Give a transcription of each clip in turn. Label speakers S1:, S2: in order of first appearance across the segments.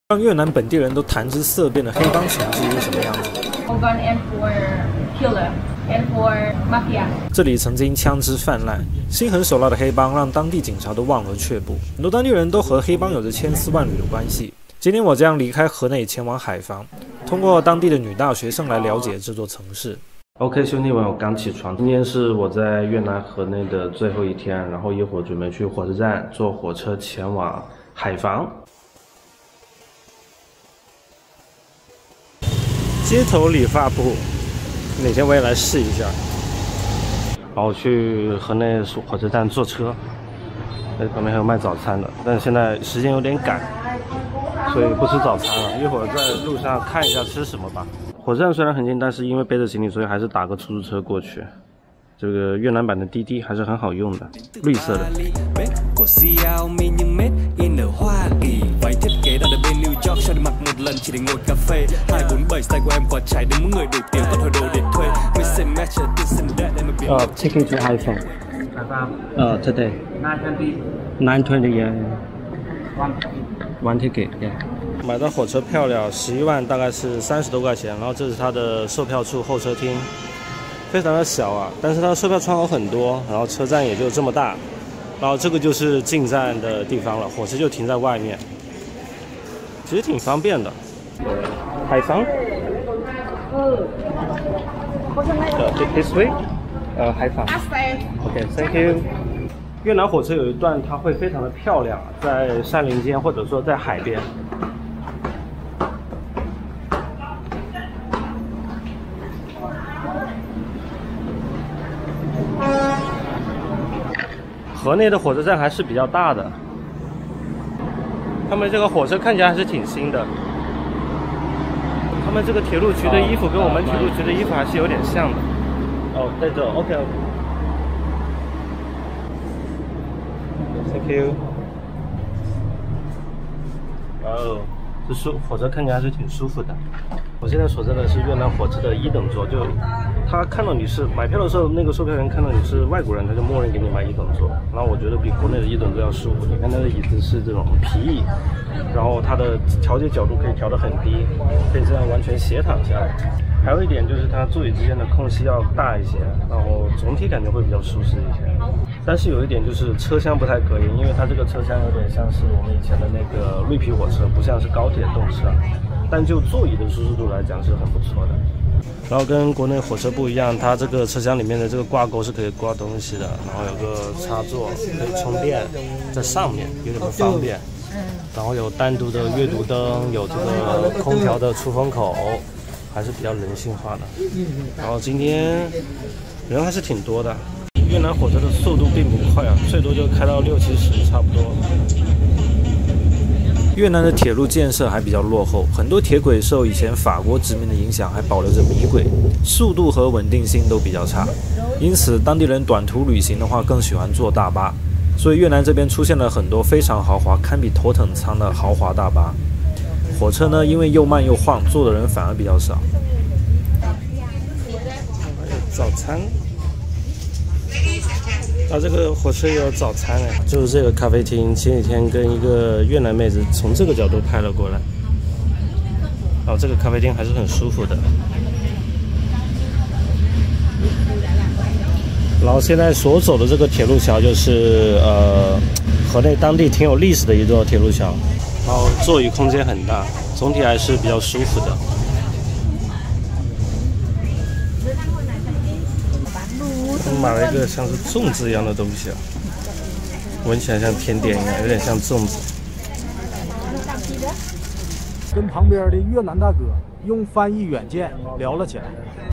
S1: 让越南本地人都谈之色变的黑帮情势是什么样子？
S2: and for killer and for mafia。
S1: 这里曾经枪支泛滥，心狠手辣的黑帮让当地警察都望而却步，很多当地人都和黑帮有着千丝万缕的关系。今天我将离开河内，前往海防，通过当地的女大学生来了解这座城市。OK， 兄弟们，我刚起床。今天是我在越南河内的最后一天，然后一会儿准备去火车站坐火车前往海防。街头理发部，哪天我也来试一下。然后去河内火车站坐车，旁边还有卖早餐的，但是现在时间有点赶，所以不吃早餐了。一会儿在路上看一下吃什么吧。火车站虽然很近，但是因为背着行李，所以还是打个出租车過去。这个越南版的滴滴还是很好用的，绿色的。
S3: Ticket to iPhone. Today. 920 yeah. One ticket yeah.
S1: 买到火车票了，11万大概是30多块钱，然后这是它的售票处候车厅。非常的小啊，但是它的售票窗口很多，然后车站也就这么大，然后这个就是进站的地方了，火车就停在外面，其实挺方便的。海防，this way， 海防。OK，thank you。越南火车有一段它会非常的漂亮，在山林间或者说在海边。河内的火车站还是比较大的，他们这个火车看起来还是挺新的。他们这个铁路局的衣服跟我们铁路局的衣服还是有点像的。哦，对的 ，OK。Thank you。哦，这火车看起来还是挺舒服的。我现在所在的是越南火车的1等座，就他看到你是买票的时候，那个售票员看到你是外国人，他就默认给你买1等座。然后我觉得比国内的1等座要舒服。你看它的椅子是这种皮椅，然后它的调节角度可以调得很低，可以这样完全斜躺下来。还有一点就是它座椅之间的空隙要大一些，然后总体感觉会比较舒适一些。但是有一点就是车厢不太隔音，因为它这个车厢有点像是我们以前的那个绿皮火车，不像是高铁动车。但就座椅的舒适度来讲是很不错的。然后跟国内火车不一样，它这个车厢里面的这个挂钩是可以挂东西的，然后有个插座可以充电在上面，有点不方便。然后有单独的阅读灯，有这个空调的出风口，还是比较人性化的。然后今天人还是挺多的。越南火车的速度并不快啊，最多就开到60、70差不多。越南的铁路建设还比较落后，很多铁轨受以前法国殖民的影响，还保留着米轨，速度和稳定性都比较差。因此，当地人短途旅行的话更喜欢坐大巴，所以越南这边出现了很多非常豪华，堪比头等舱的豪华大巴。火车呢，因为又慢又晃，坐的人反而比较少。还有早餐。这个火车也有早餐哎，就是这个咖啡厅，前几天跟一个越南妹子从这个角度拍了过来。这个咖啡厅还是很舒服的。然后现在所走的这个铁路桥就是河内当地挺有历史的一座铁路桥，然后座椅空间很大，总体还是比较舒服的。买了一个像是粽子一样的东西啊，闻起来像甜点一样，有点像粽子。
S4: 跟旁边的越南大哥用翻译软件聊了起来。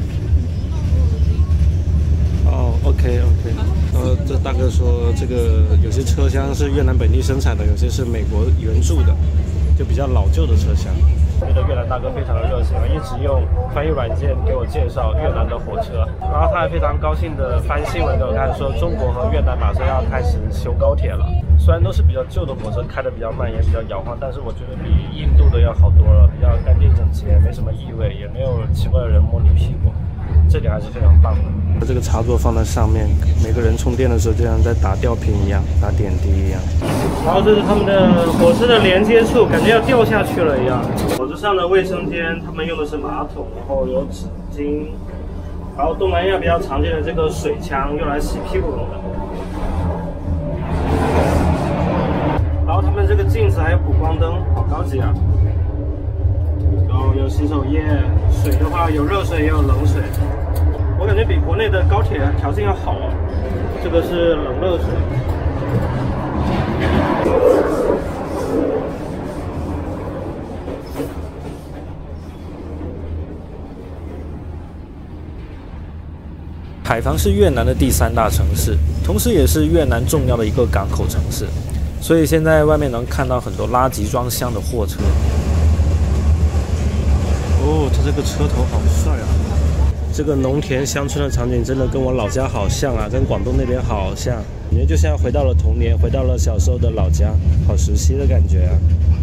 S1: OK。这大哥说这个有些车厢是越南本地生产的，有些是美国援助的，就比较老旧的车厢。觉得越南大哥非常的热情，一直用翻译软件给我介绍越南的火车，然后他还非常高兴的翻新闻给我看，说中国和越南马上要开始修高铁了。虽然都是比较旧的火车，开得比较慢，也比较摇晃，但是我觉得比印度的要好多了，比较干净整洁，没什么异味，也没有奇怪的人摸你屁股。 这点还是非常棒的。这个插座放在上面，每个人充电的时候就像在打吊瓶一样，打点滴一样。然后这是他们的火车的连接处，感觉要掉下去了一样。火车上的卫生间，他们用的是马桶，然后有纸巾，然后东南亚比较常见的这个水枪，用来洗屁股用的。然后他们这个镜子还有补光灯，好高级啊！然后有洗手液，水的话有热水也有冷水。我感觉比国内的高铁条件要好啊。这个是冷热水。海防是越南的第3大城市，同时也是越南重要的一个港口城市，所以现在外面能看到很多拉集装箱的货车。哦，它这个车头好帅啊！这个农田乡村的场景真的跟我老家好像啊，跟广东那边好像，感觉就像回到了童年，回到了小时候的老家，好熟悉的感觉啊！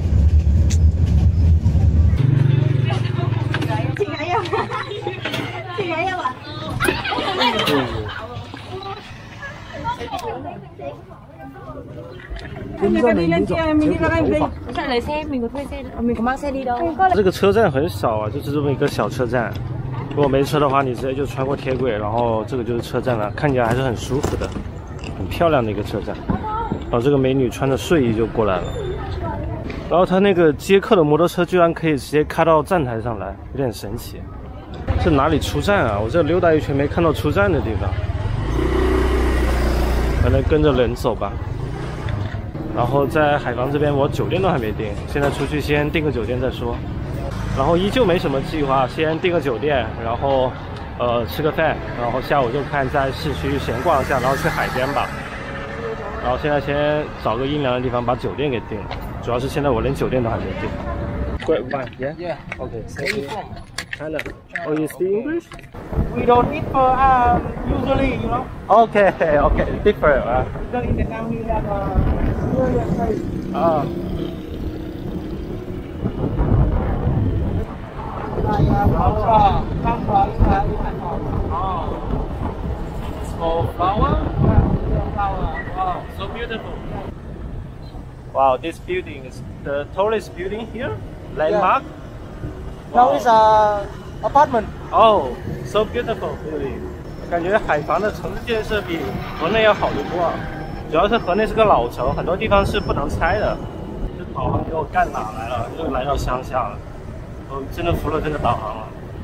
S1: 这个车站很少啊，就是这么一个小车站。如果没车的话，你直接就穿过铁轨，然后这个就是车站了，看起来还是很舒服的，很漂亮的一个车站。然后这个美女穿着睡衣就过来了，然后她那个接客的摩托车居然可以直接开到站台上来，有点神奇。这哪里出站啊？我这溜达一圈没看到出站的地方，可能跟着人走吧。然后在海防这边，我酒店都还没订，现在出去先订个酒店再说。然后依旧没什么计划，先订个酒店，然后吃个饭，然后下午就看在市区闲逛一下，然后去海边吧。然后现在先找个阴凉的地方把酒店给订了，主要是现在我连酒店都还没订。Great one, yeah?
S5: Yeah.
S1: Okay, thank you. China. Oh, you speak English?
S5: We don't eat for usually, you know.
S1: Okay, okay, different.
S5: Because in Vietnam we have Syrian place. Like flower, sunflower is Hàn Quốc.
S1: Small flower?
S5: Flower.
S1: Wow, so beautiful. Wow, this building is the tallest building here? Landmark?
S5: Now it's apartment.
S1: Oh, so beautiful building. 感觉海防的城市建设比河内要好得多啊。主要是河内是个老城，很多地方是不能拆的。这导航给我干哪来了？又来到乡下了。我真的服了这个导航了。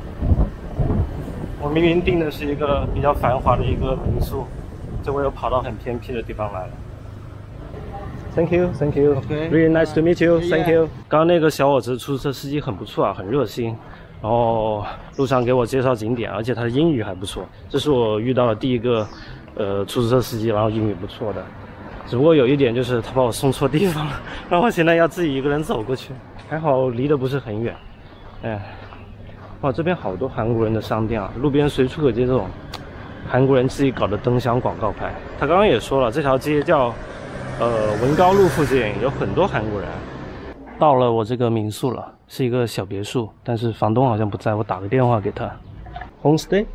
S1: 我明明订的是一个比较繁华的一个民宿，结果又跑到很偏僻的地方来了。Thank you, thank you.
S5: Okay.
S1: Really nice to meet you.
S5: Yeah.
S1: Thank you. 刚刚那个小伙子出租车司机很不错啊，很热心，然后路上给我介绍景点，而且他的英语还不错。这是我遇到的第一个出租车司机，然后英语不错的。只不过有一点就是他把我送错地方了，然后我现在要自己一个人走过去，还好离得不是很远。哎，哇，这边好多韩国人的商店啊，路边随处可见这种韩国人自己搞的灯箱广告牌。他刚刚也说了，这条街叫文高路附近有很多韩国人。到了我这个民宿了，是一个小别墅，但是房东好像不在，我打个电话给他。Homestay？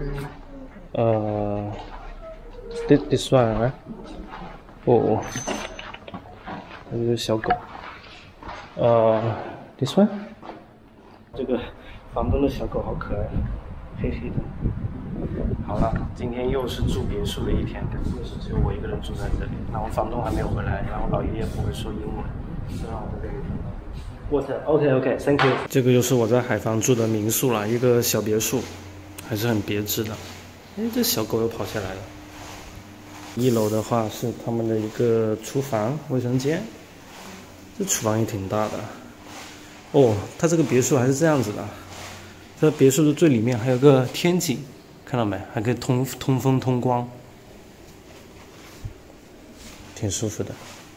S1: this one right？ 哦，这个小狗。this one？ 这个房东的小狗好可爱，黑黑的。好了，今天又是住别墅的一天，感觉是只有我一个人住在这里，然后房东还没有回来，然后老爷爷不会说英文，就让我在这里。OK, thank you。这个就是我在海防住的民宿了，一个小别墅，还是很别致的。哎，这小狗又跑下来了。1楼的话是他们的一个厨房、卫生间，这厨房也挺大的。哦，它这个别墅还是这样子的，这别墅的最里面还有个天井，看到没？还可以通风通光，挺舒服的。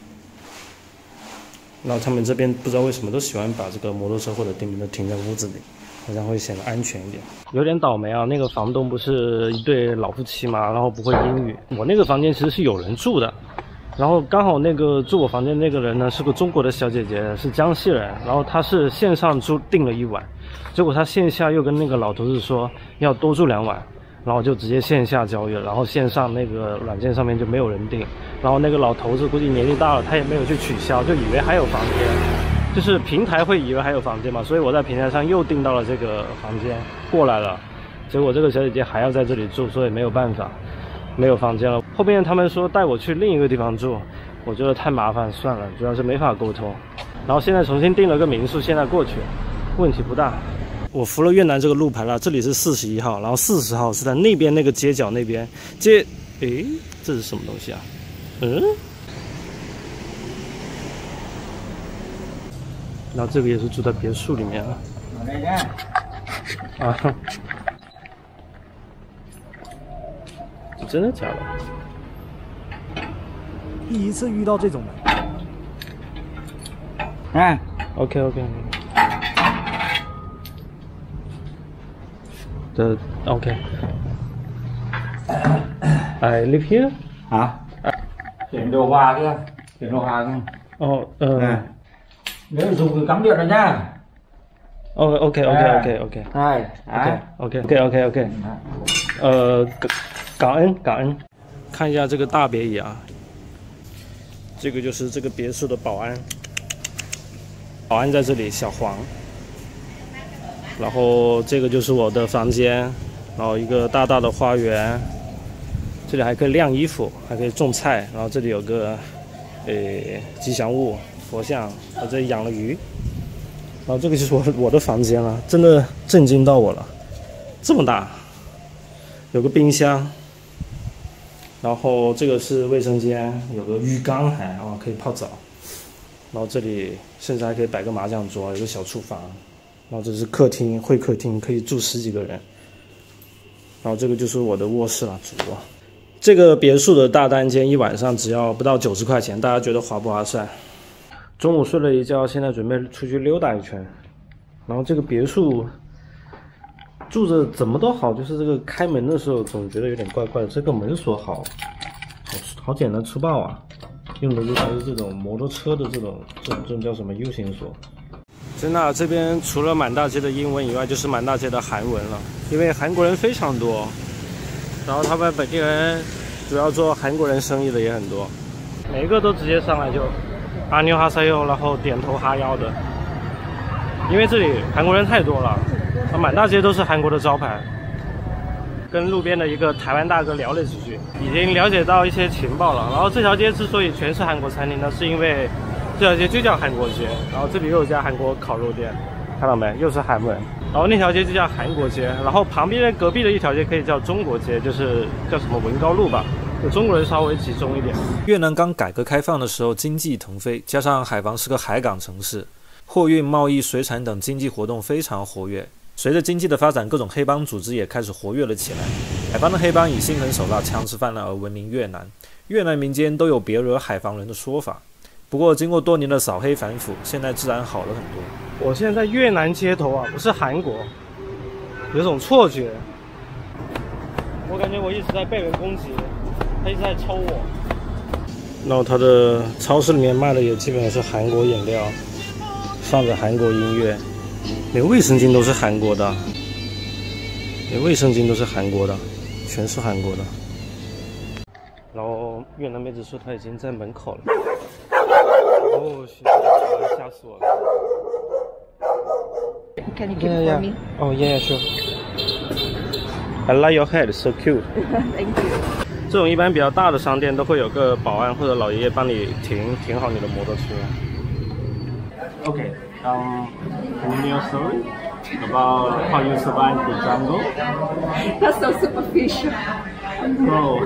S1: 然后他们这边不知道为什么都喜欢把这个摩托车或者电瓶车停在屋子里，好像会显得安全一点。有点倒霉啊，那个房东不是一对老夫妻嘛，然后不会英语。我那个房间其实是有人住的， 然后刚好那个住我房间那个人呢是个中国的小姐姐，是江西人，然后她是线上订了1晚，结果她线下又跟那个老头子说要多住2晚，然后就直接线下交易了，然后线上那个软件上面就没有人订，然后那个老头子估计年纪大了，他也没有去取消，就以为还有房间，就是平台会以为还有房间嘛，所以我在平台上又订到了这个房间过来了，结果这个小姐姐还要在这里住，所以没有办法。没有房间了，后面他们说带我去另一个地方住，我觉得太麻烦，算了，主要是没法沟通。然后现在重新订了个民宿，现在过去，问题不大。我扶了越南这个路牌了，这里是41号，然后40号是在那边那个街角那边。诶，这是什么东西啊？然后这个也是住在别墅里面了。啊。真的假的？
S4: 第一次遇到这种的。
S3: 哎
S1: ，OK。OK。I live here.
S3: 啊？点đồ hoa kia, điểm đồ hoa không? Nếu dùng thì cắm điện rồi nha.
S1: OK。感恩。看一下这个大别野啊，这个就是这个别墅的保安，保安在这里，小黄。然后这个就是我的房间，然后一个大大的花园，这里还可以晾衣服，还可以种菜，然后这里有个吉祥物佛像，我这里养了鱼。然后这个就是我的房间了，真的震惊到我了，这么大，有个冰箱。然后这个是卫生间，有个浴缸还可以泡澡。然后这里甚至还可以摆个麻将桌，有个小厨房。然后这是客厅，会客厅可以住10几个人。然后这个就是我的卧室了，主卧。这个别墅的大单间1晚上只要不到90块钱，大家觉得划不划算？中午睡了一觉，现在准备出去溜达一圈。然后这个别墅住着怎么都好，就是这个开门的时候总觉得有点怪怪的。这个门锁好简单粗暴啊，用的就还是这种摩托车的这种叫什么 U 型锁。真的，这边除了满大街的英文以外，就是满大街的韩文了，因为韩国人非常多，然后他们本地人主要做韩国人生意的也很多，每一个都直接上来就阿牛哈塞哟，然后点头哈腰的，因为这里韩国人太多了。满大街都是韩国的招牌，跟路边的一个台湾大哥聊了几句，已经了解到一些情报了。然后这条街之所以全是韩国餐厅呢，是因为这条街就叫韩国街，然后这里又有家韩国烤肉店，看到没？又是韩文。然后那条街就叫韩国街，然后旁边隔壁的一条街可以叫中国街，就是叫什么文高路吧，就中国人稍微集中一点。
S6: 越南刚改革开放的时候，经济腾飞，加上海防是个海港城市，货运、贸易、水产等经济活动非常活跃。随着经济的发展，各种黑帮组织也开始活跃了起来。海防的黑帮以心狠手辣、枪支泛滥而闻名越南。越南民间都有别惹海防人的说法。不过，经过多年的扫黑反腐，现在治安好了很多。
S1: 我现在在越南街头啊，不是韩国，有种错觉。我感觉我一直在被人攻击，他一直在抽我。然后他的超市里面卖的也基本上是韩国饮料，放着韩国音乐。连卫生巾都是韩国的，全是韩国的。然后越南妹子说她已经在门口了。哦，吓死我了。
S2: Can you keep it for me?
S1: Oh yeah, sure. I like your head, so cute.
S2: Thank you.
S1: 这种一般比较大的商店都会有个保安或者老爷爷帮你停好你的摩托车。Okay. Can you tell your story about how you survived the jungle?
S2: That's so superficial.
S1: Oh.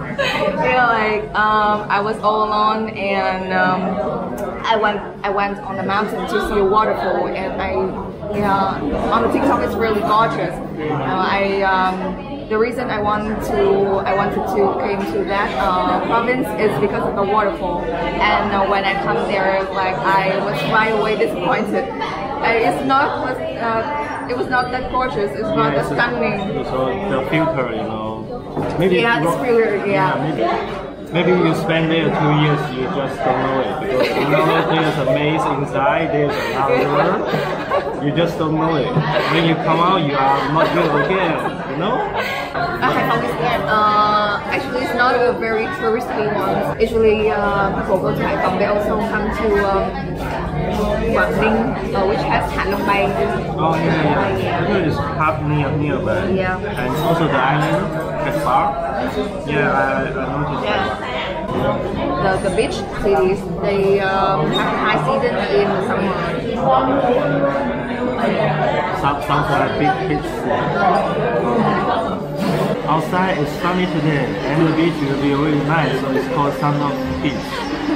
S2: I was all alone, and I went on the mountain to see a waterfall, and on the TikTok it's really gorgeous. The reason I wanted to came to that province is because of the waterfall, and when I come there, I was right away disappointed. It was not that gorgeous. It's not that stunning.
S1: So the filter, maybe.
S2: Yeah, the filter. Yeah.
S1: Maybe Maybe you spend there 2 years, you just don't know it because you know there's a maze inside, there's another world. You just don't know it. When you come out, you are not good again. You know?
S2: Haiphong is actually it's not a very touristy one. Usually people go to Haiphong, they also come to Quảng Ninh, which has Hạ Long Bay.
S1: Oh yeah. Because it's half nearby.
S2: Yeah.
S1: And also the island has bar. Yeah, I noticed that.
S2: Yeah. The beach cities, they have a high season in the summer.
S1: Sounds like big city. Outside is sunny today, and the beach will be really nice, so it's called Sun of Beach.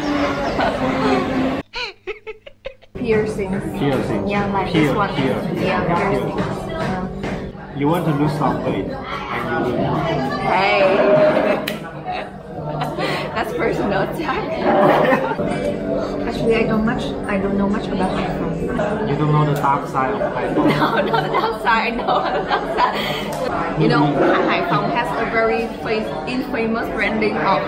S2: Piercings.
S1: Piercings.
S2: Yeah, like
S1: Pier,
S2: this one.
S1: pier.
S2: Yeah, piercings.
S1: You want to lose some weight, and you will.
S2: Hey. That's personal attack. Actually, I don't know much about Haiphong.
S1: You don't know the dark side of Haiphong.
S2: No, not the dark side. I know the dark side. You know, Haiphong has a very infamous branding of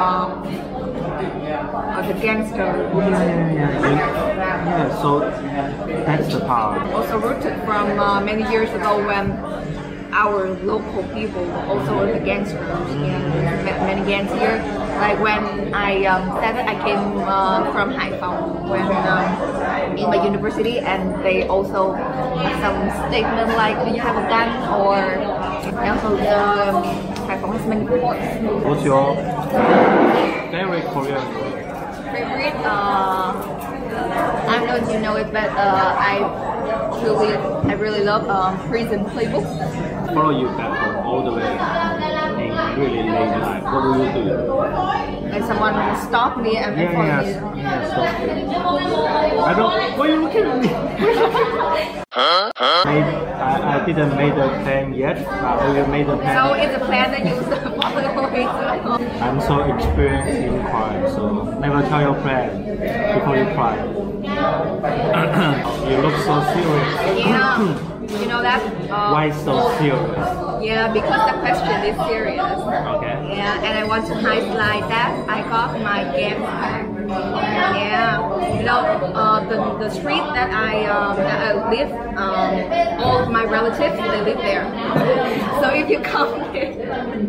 S2: the gangster.
S1: Yeah, so that's the power.
S2: Also rooted from many years ago when our local people also were the gangsters. Yeah, many gangs here. Like when I said that I came from Haiphong when in my university, and they also have some statement like, "Do you have a gun?" Or also Haiphong has many ports.
S1: What's your favorite Korean food?
S2: Favorite? I don't know if you know it, but I really love Prison Playbook.
S1: Follow you back home all the way in really late night. What will you do?
S2: Like someone stop me and wait for me.
S1: Yeah, stop you. I don't. Why are you looking at me? I didn't make the plan yet. I will make the plan.
S2: So it's a plan that you follow it.
S1: I'm so experienced in crime, so never tell your plan before you cry. You look so serious.
S2: Yeah. You know that?
S1: Why so serious?
S2: Yeah, because the question is serious.
S1: Okay.
S2: Yeah, and I want to highlight that I got my game. Yeah, you know, the street that I live, all of my relatives, they live there. So if you come here,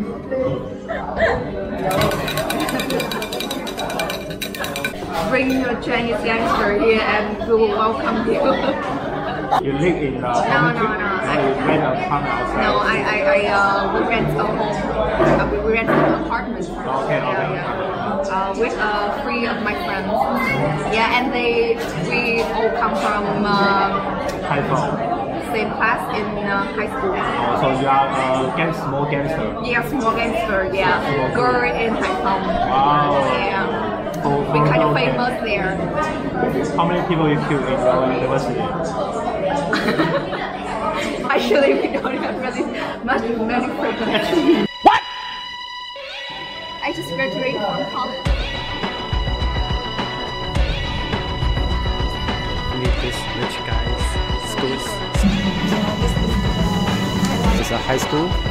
S2: bring your Chinese gangster here and we will welcome you.
S1: You live in
S2: No.
S1: You rent a apartment outside.
S2: No, we rent a home. We rent an apartment.
S1: Okay.
S2: With 3 of my friends. Yeah, and we all come from
S1: Haiphong.
S2: same class in high school.
S1: Oh, so you are a small gangster.
S2: Yeah, small gangster. Yeah, girl in Haiphong.
S1: Wow.
S2: Yeah. We kind of famous there.
S1: How many people you killed in your university?
S2: Actually, we don't have really many friends.
S1: What?
S2: I just graduated from college.
S6: Meet this rich guy's school. Is a high school?